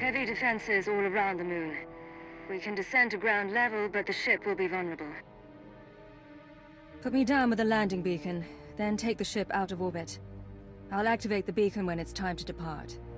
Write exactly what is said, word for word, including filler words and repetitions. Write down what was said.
Heavy defenses all around the moon. We can descend to ground level, but the ship will be vulnerable. Put me down with a landing beacon, then take the ship out of orbit. I'll activate the beacon when it's time to depart.